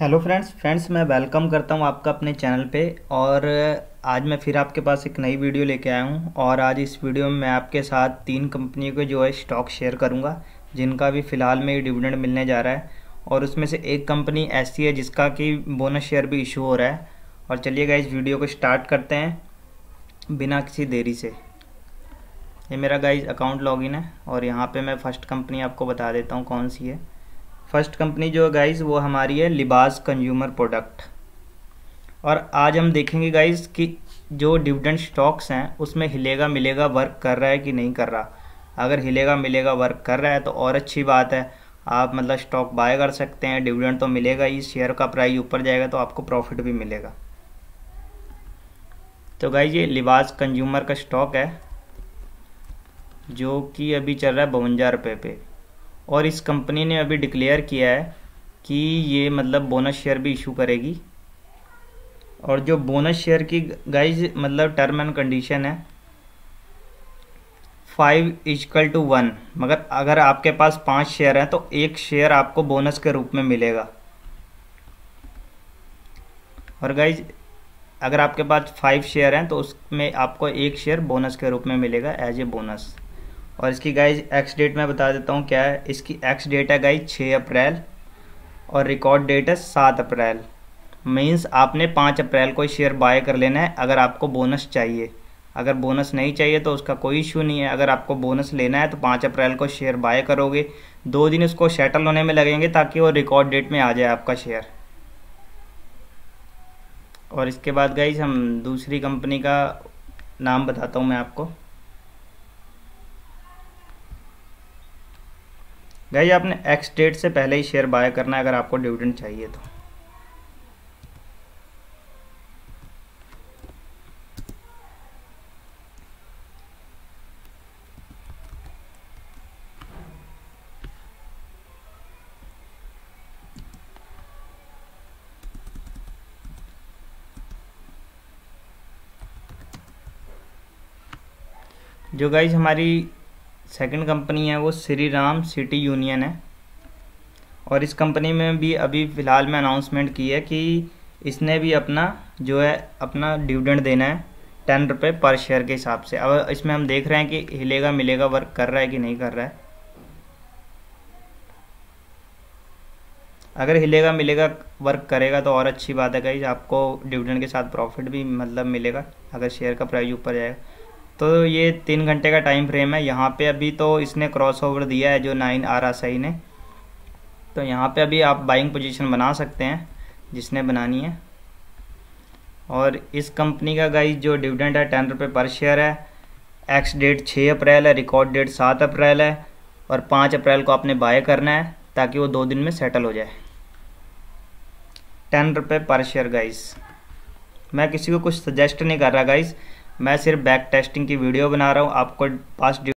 Hello friends मैं welcome करता हूं आपका अपने चैनल पे। और आज मैं फिर आपके पास एक नई वीडियो लेके आया हूं। और आज इस वीडियो में मैं आपके साथ 3 कंपनियों के जो है स्टॉक शेयर करूंगा, जिनका भी फ़िलहाल में डिविडेंड मिलने जा रहा है। और उसमें से एक कंपनी ऐसी है जिसका कि बोनस शेयर भी इशू हो रहा है। और चलिएगा इस वीडियो को स्टार्ट करते हैं बिना किसी देरी से। ये मेरा गाइज अकाउंट लॉगिन है और यहाँ पर मैं फ़र्स्ट कंपनी आपको बता देता हूँ कौन सी है। फर्स्ट कंपनी जो है गाइज़ वो हमारी है लिबास कंज्यूमर प्रोडक्ट। और आज हम देखेंगे गाइज़ कि जो डिविडेंड स्टॉक्स हैं उसमें हिलेगा मिलेगा वर्क कर रहा है कि नहीं कर रहा। अगर हिलेगा मिलेगा वर्क कर रहा है तो और अच्छी बात है, आप मतलब स्टॉक बाय कर सकते हैं, डिविडेंड तो मिलेगा ही, शेयर का प्राइस ऊपर जाएगा तो आपको प्रॉफिट भी मिलेगा। तो गाइज़ ये लिबास कंज्यूमर का स्टॉक है जो कि अभी चल रहा है 52 रुपये पे। और इस कंपनी ने अभी डिक्लेयर किया है कि ये मतलब बोनस शेयर भी इशू करेगी। और जो बोनस शेयर की गाइज मतलब टर्म एंड कंडीशन है 5:1, मगर अगर आपके पास 5 शेयर हैं तो एक शेयर आपको बोनस के रूप में मिलेगा। और गाइज अगर आपके पास 5 शेयर हैं तो उसमें आपको एक शेयर बोनस के रूप में मिलेगा एज ए बोनस। और इसकी गाइज एक्स डेट मैं बता देता हूँ क्या है। इसकी एक्स डेट है गाइज 6 अप्रैल और रिकॉर्ड डेट है 7 अप्रैल। मींस आपने 5 अप्रैल को शेयर बाय कर लेना है अगर आपको बोनस चाहिए। अगर बोनस नहीं चाहिए तो उसका कोई इशू नहीं है। अगर आपको बोनस लेना है तो 5 अप्रैल को शेयर बाय करोगे, 2 दिन उसको सेटल होने में लगेंगे ताकि वो रिकॉर्ड डेट में आ जाए आपका शेयर। और इसके बाद गाइज हम दूसरी कंपनी का नाम बताता हूँ मैं आपको। गाइज आपने एक्स डेट से पहले ही शेयर बाय करना है अगर आपको डिविडेंड चाहिए तो। जो गाइज हमारी सेकंड कंपनी है वो श्री राम सिटी यूनियन है। और इस कंपनी में भी अभी फ़िलहाल में अनाउंसमेंट की है कि इसने भी अपना जो है अपना डिविडेंड देना है 10 रुपये पर शेयर के हिसाब से। अब इसमें हम देख रहे हैं कि हिलेगा मिलेगा वर्क कर रहा है कि नहीं कर रहा है। अगर हिलेगा मिलेगा वर्क करेगा तो और अच्छी बात है गाइज, आपको डिविडेंड के साथ प्रॉफिट भी मतलब मिलेगा अगर शेयर का प्राइस ऊपर जाएगा। तो ये 3 घंटे का टाइम फ्रेम है। यहाँ पे अभी तो इसने क्रॉस ओवर दिया है जो 9 RSI ने, तो यहाँ पे अभी आप बाइंग पोजीशन बना सकते हैं जिसने बनानी है। और इस कंपनी का गाइस जो डिविडेंड है 10 रुपये पर शेयर है। एक्स डेट 6 अप्रैल है, रिकॉर्ड डेट 7 अप्रैल है और 5 अप्रैल को आपने बाय करना है ताकि वो 2 दिन में सेटल हो जाए। 10 रुपये पर शेयर गाइस। मैं किसी को कुछ सजेस्ट नहीं कर रहा गाइस, मैं सिर्फ बैक टेस्टिंग की वीडियो बना रहा हूँ। आपको पास